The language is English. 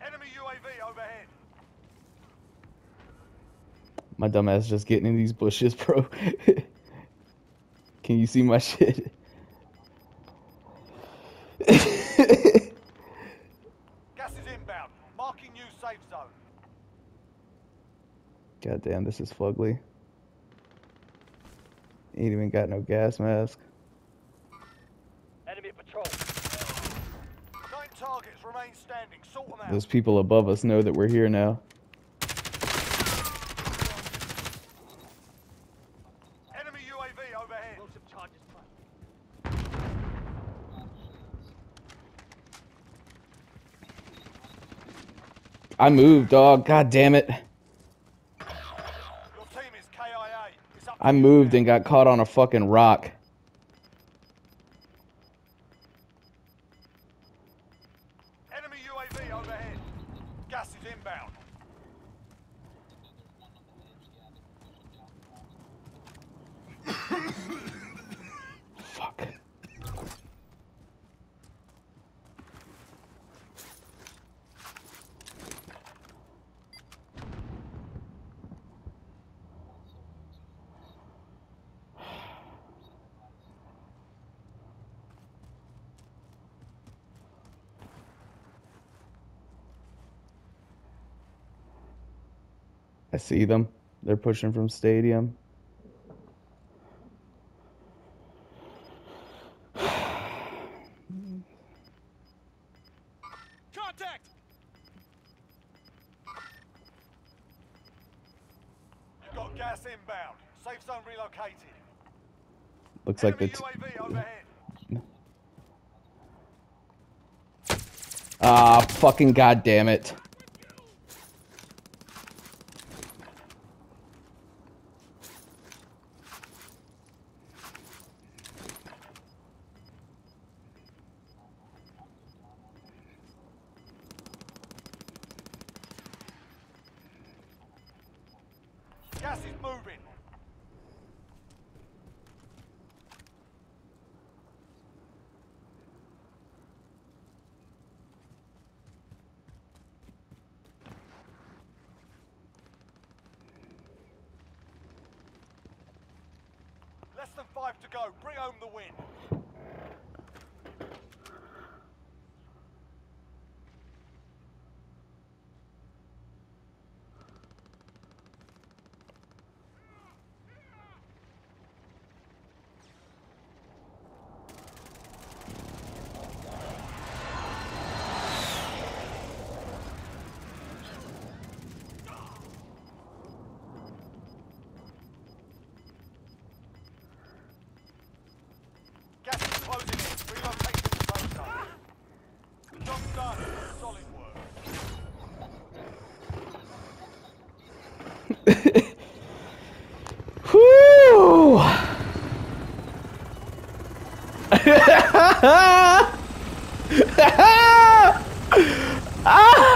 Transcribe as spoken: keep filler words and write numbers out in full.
Enemy U A V overhead. My dumbass just getting in these bushes, bro. Can you see my shit? Gas is inbound. Marking new safe zone. God damn, this is fugly. Ain't even got no gas mask. Enemy patrol. Nine targets remain standing. Sort them out. Those people above us know that we're here now. Enemy U A V overhead. I moved, dog. God damn it. Your team is K I A. It's up to I you moved now. and got caught on a fucking rock. Enemy U A V overhead. Gas is inbound. Fuck. I see them. They're pushing from stadium. Contact! You've got gas inbound. Safe zone relocated. Looks like the Enemy t U A V overhead. Ah, fucking goddamn it. Gas is moving. Less than five to go. Bring home the win. Gas is closing in. Relocate to the safe zone. Job done. Solid work. Whew! Ah!